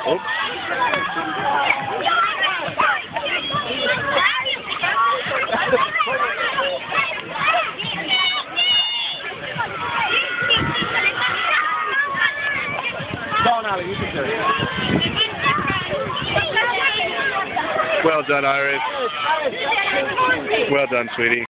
Oops. Go on, Ali, you can do it. Well done, Iris. Well done, sweetie.